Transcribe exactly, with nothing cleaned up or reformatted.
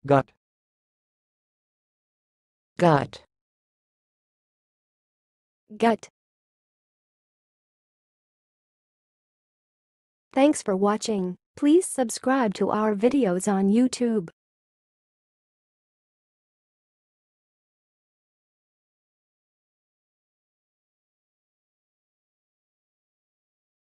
gut, gut, gut. Thanks for watching. Please subscribe to our videos on YouTube.